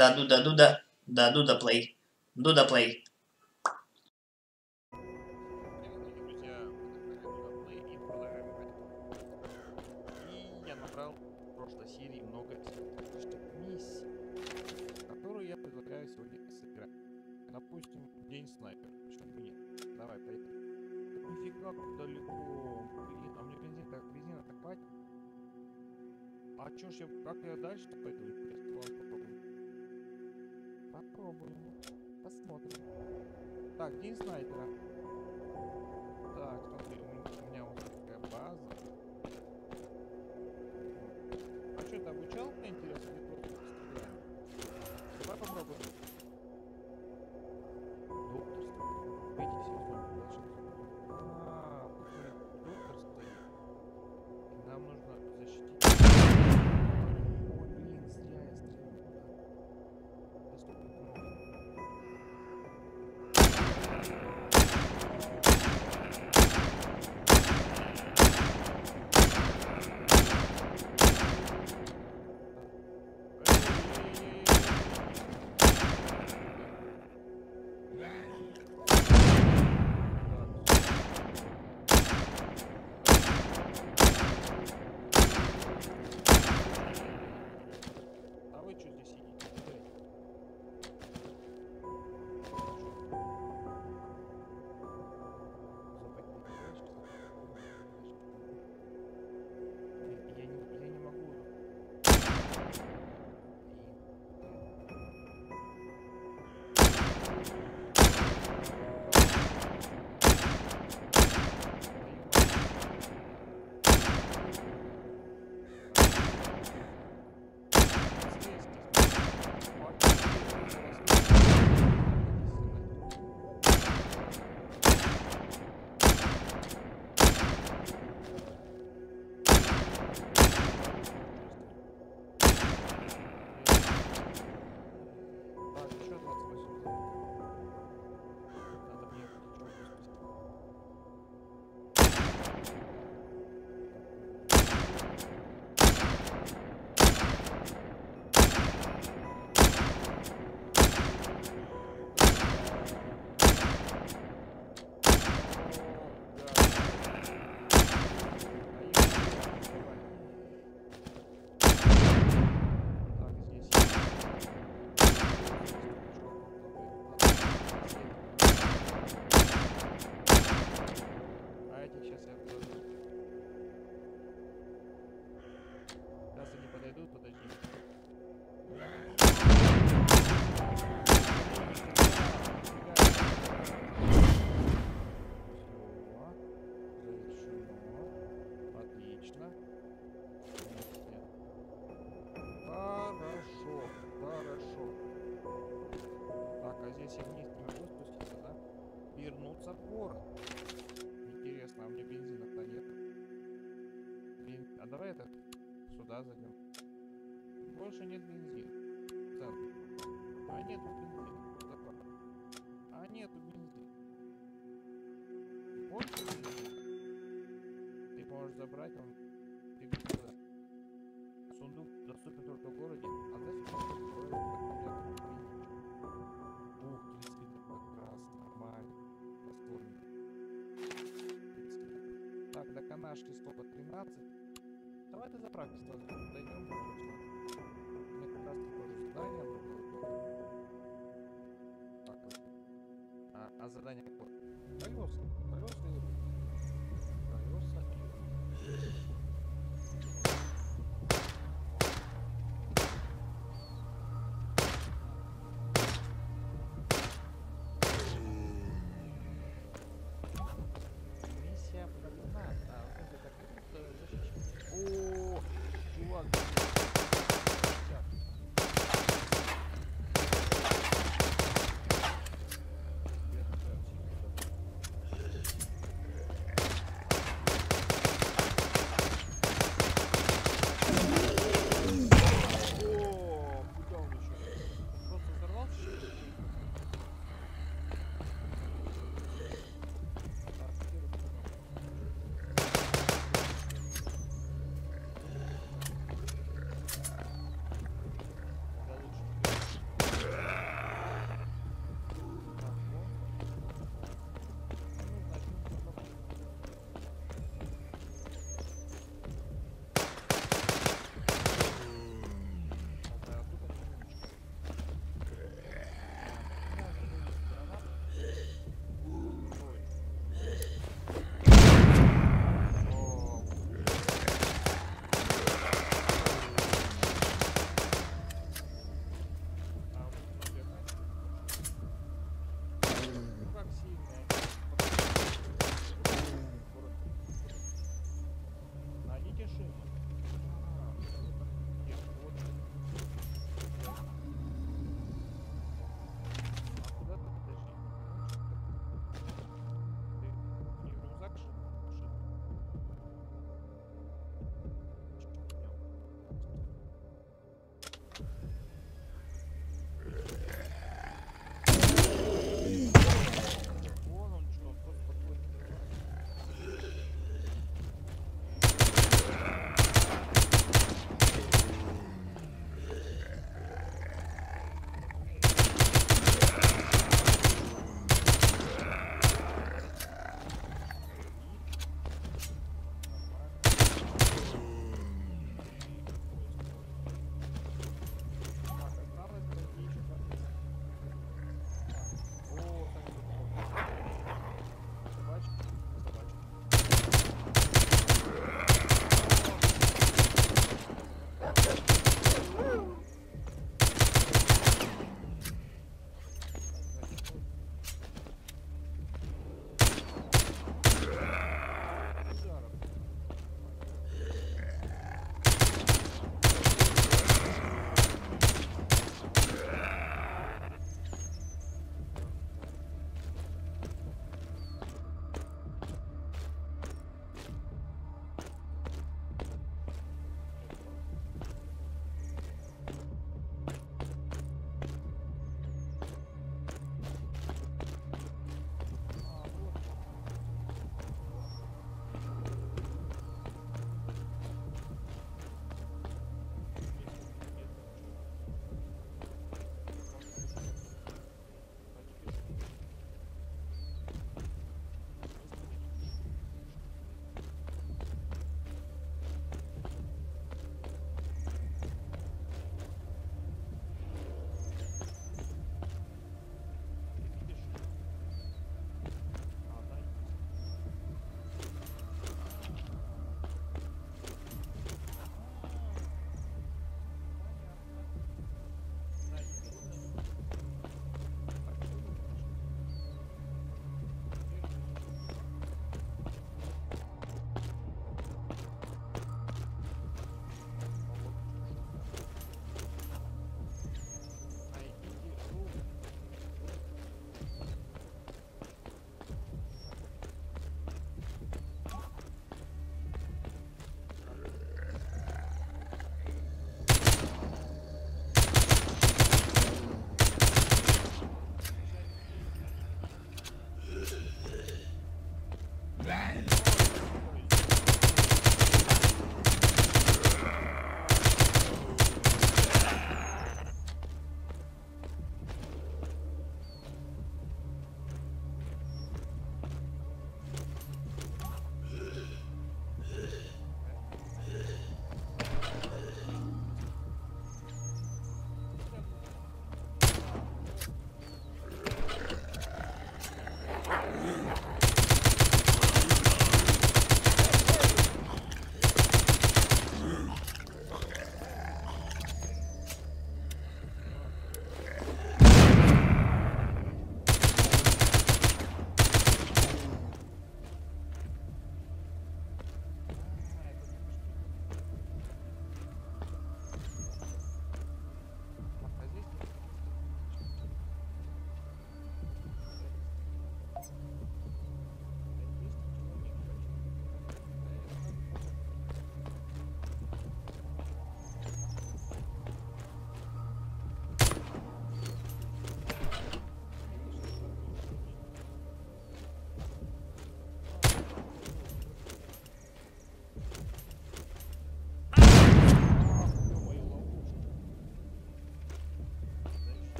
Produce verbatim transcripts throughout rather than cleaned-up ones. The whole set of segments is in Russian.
Да, Дуда, Дуда. Да, Дуда, плей. Дуда, плей. Я набрал в прошлой серии много миссий, которую я предлагаю сегодня сыграть. Допустим, день снайпера. Почему бы нет? Давай, поехали. Нифига, как далеко. Блин, а мне бензин так, бензина так хватит. А чё ж я, как я дальше-то пойду? Ладно, попробуем. Попробуем. Посмотрим. Так, день снайпера. Так, смотри, у меня вот такая база. А что, это обучалка, интересно, или просто стреляем? Давай попробуем. Докторство. Видите, все зомби, даже зомби. А, доктор стоит. И нам нужно защитить. Ой, блин, зря я стрелял. Доступно много. А вы что здесь сидите? Я не, я не могу. Так, еще двадцать восемь. Надо мне чуваку спасти. А этих сейчас я подожду. Сейчас они подойдут, подожди. Отлично. Хорошо, хорошо. Так, а здесь я вниз не могу спуститься, да? Вернуться в город. Интересно, а мне бензина-то нет. Бен... А давай это сюда зайдем. Больше нет бензина. Центр. А нету бензина. Забрал. А нету бензина. Больше бензина. Ты можешь забрать, он бегут сюда. Сундук доступен только в городе, а здесь можно строить как Ух, тридцать литров как раз, нормально. Достойно. Так, до канашки сколько? тринадцать. Давай до заправки сразу дойдем. Мне как раз тоже задание было. Так, а, а задание какое? Колеса. Колеса и руль. Колеса и руль. Миссия проведена. А, вот это так вот защищен. О, чувак. Так.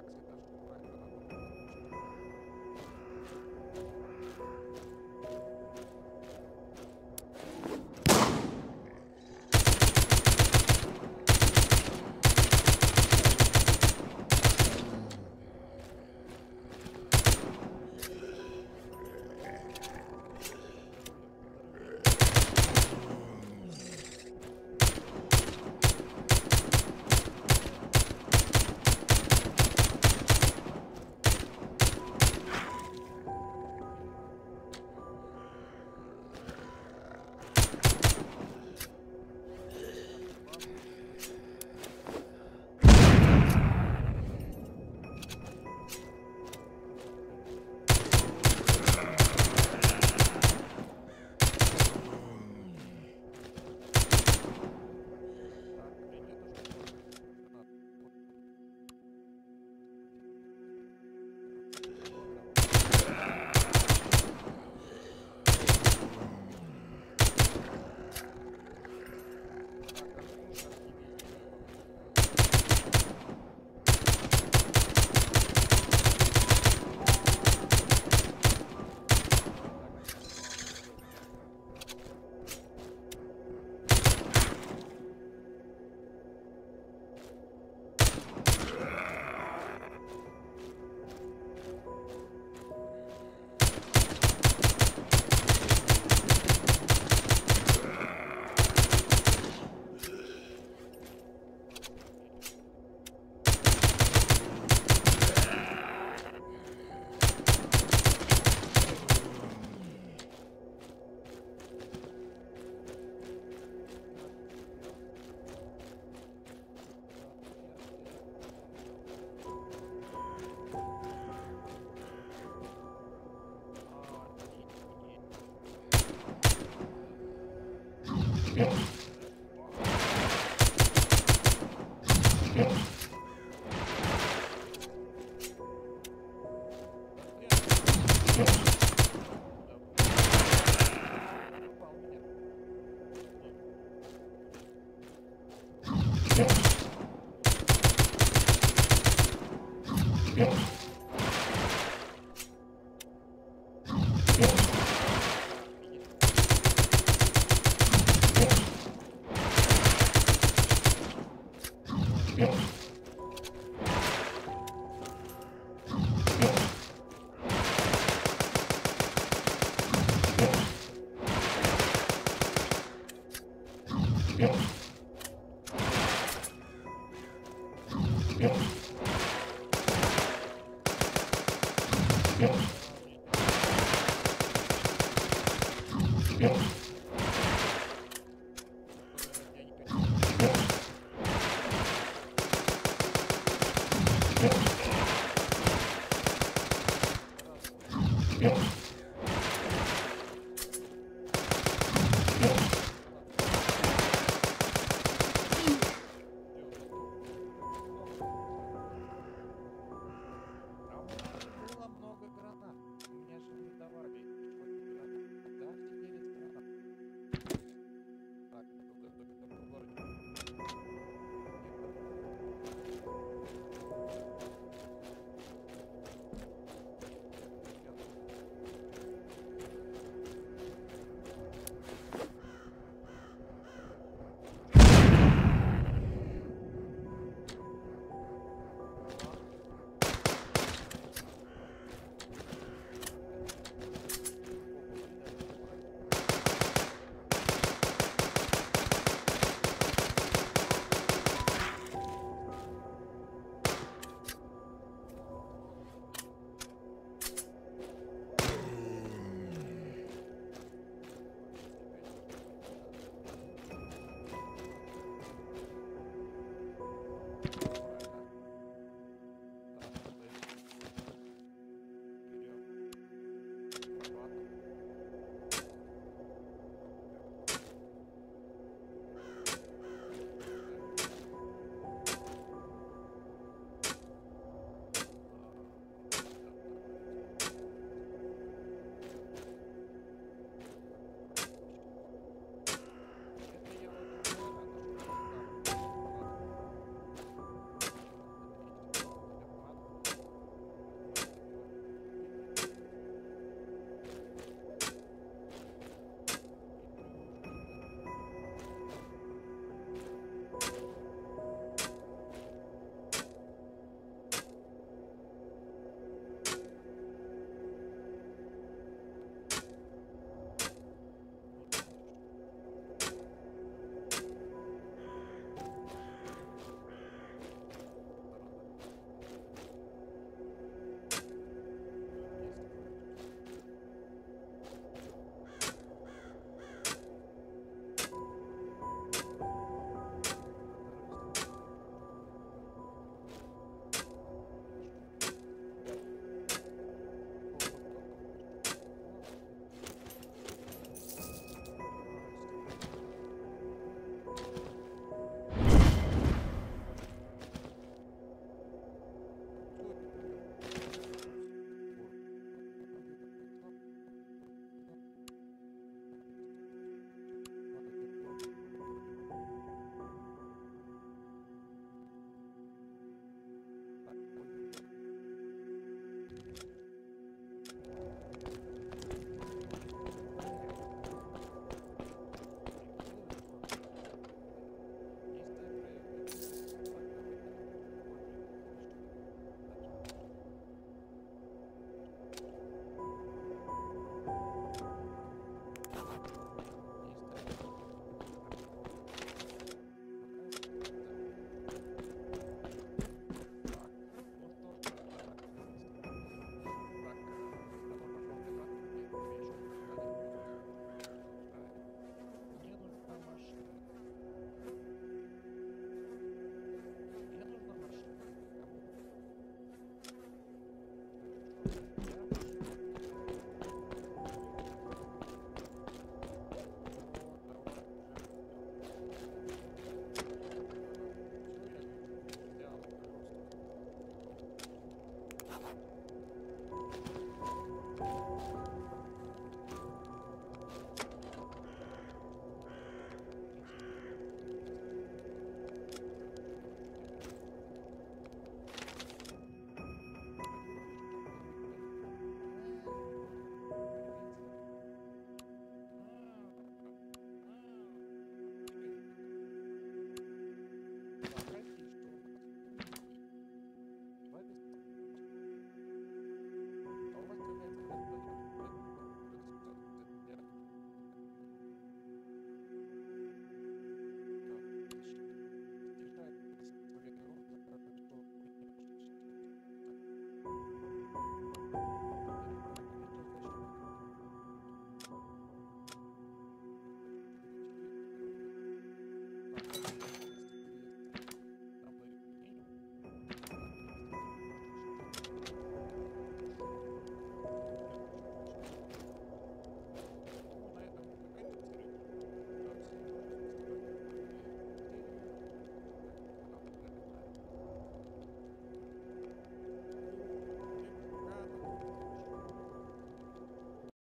Yeah.